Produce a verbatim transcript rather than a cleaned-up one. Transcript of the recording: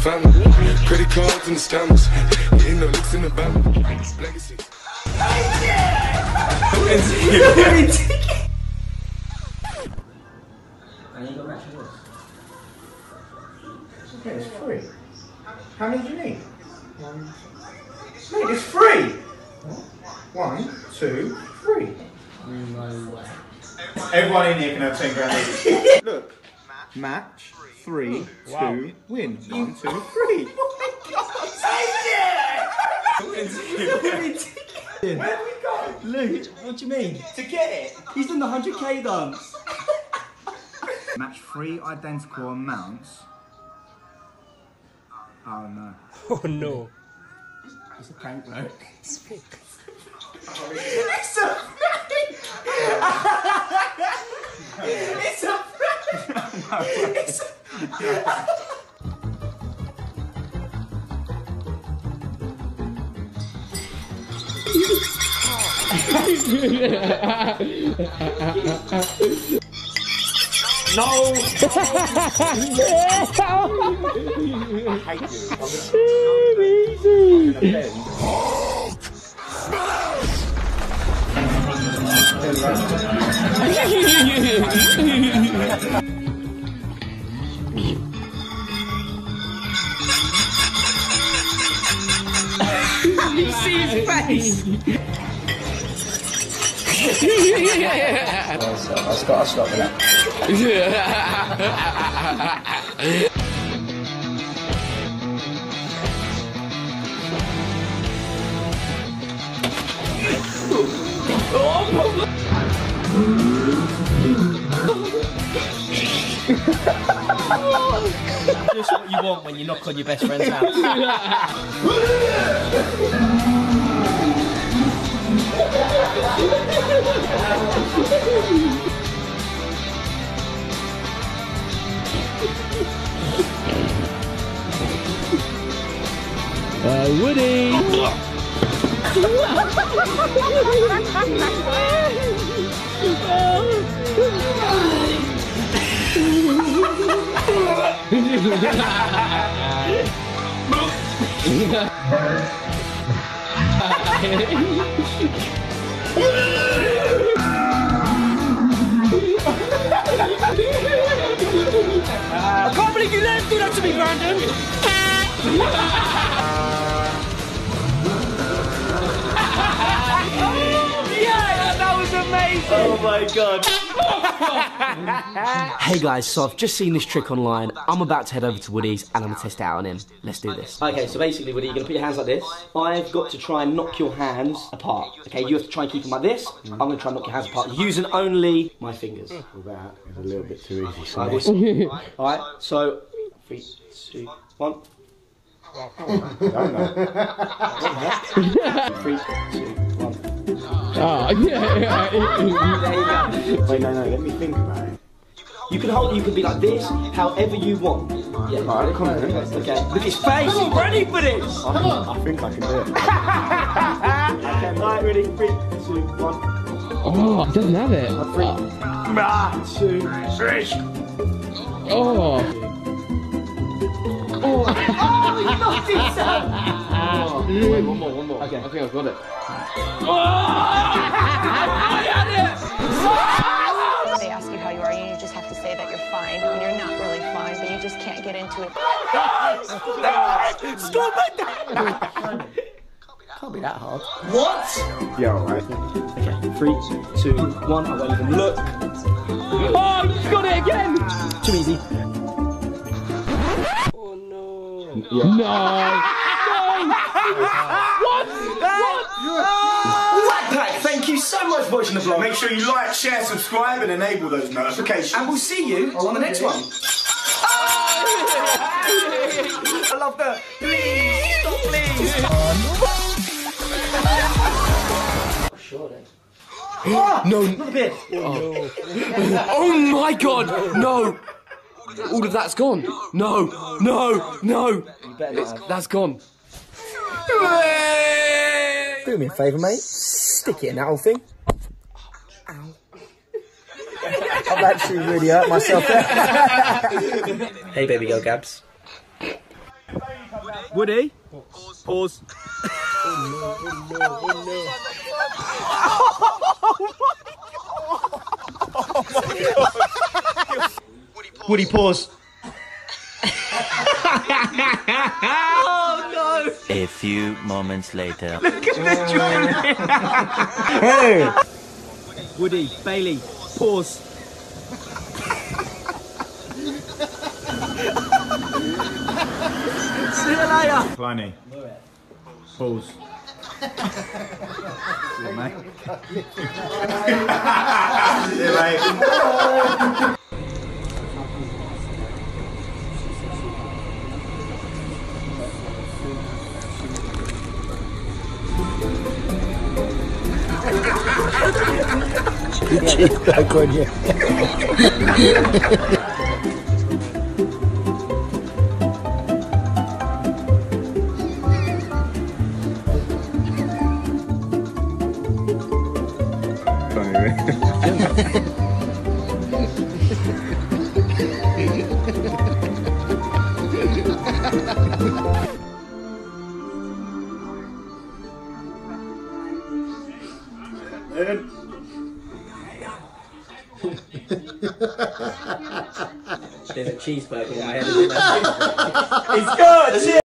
family. Credit cards and the scammers. Getting no licks in the bank. Legacy. Okay, it's free. How many do you need? One. Mate, it's free! One, two, three. No way. Everyone in here can have ten grand each. Look. Match, three, wow. two, win. One, two, three. Oh my god! Where have we gone? Luke, what do you mean? To get it? He's done the one hundred K dance. Match three identical amounts. Oh no. Oh no. It's a prank, bro. It's fake. It's a prank! It's a prank! It's a No! I hate you. You see his face! I'll stop, I'll stop, I'll stop with that. Just what you want when you knock on your best friend's house. Uh, Woody! I can't believe you let him do that to me, Brandon! Yeah, that was amazing! Oh my god! Hey guys, so I've just seen this trick online. I'm about to head over to Woody's and I'm gonna test it out on him. Let's do this. Okay, so basically, Woody, you're gonna put your hands like this. I've got to try and knock your hands apart. Okay, you have to try and keep them like this. I'm gonna try and knock your hands apart using only my fingers. Well, that is a little bit too easy. Like this. Alright, so three, two, one. Three, two, one. Oh, yeah, yeah. There you go. Wait, no, no, let me think about it. You can hold, you can be like this, however you want. Yeah, Alright, come on. Okay, look at his face, he's ready for this! I, I think I can do it. Okay, right, ready, three, two, one. Oh, he doesn't have it. Three, Ah, two, three. Oh. oh, you knocked it down! Oh. Wait, one more, one more. Okay. I think I've got it. Oh, I had it! They ask you how you are, you just have to say that you're fine when you're not really fine, but you just can't get into it. Stop it! Can't be that hard. What? Yeah, alright. Okay, three, two, one. I won't even look. Oh, you got it again! Too easy. Oh no. Yeah. No. No. What? What? Pack, thank you so much for watching the vlog. Make sure you like, share, subscribe, and enable those notifications. And we'll see you on the next one. I love that. Please, stop, please. Oh, sure then. Oh, no, not a bit. Oh. Oh my god! No! All of that's gone. No, no, no. You better not have. That's gone. Do me a favour, mate. Stick it in that whole thing. Ow. I've actually really hurt myself there. Hey, baby girl Gabs. Woody. Pause. Woody, pause. Oh no! A few moments later. Look at the joint. Hey! Woody, Bailey, pause. See you later. Kleiny. Pause. See you, mate. See you, mate. Cheese back on you. There's a cheeseburger in my head. It's good!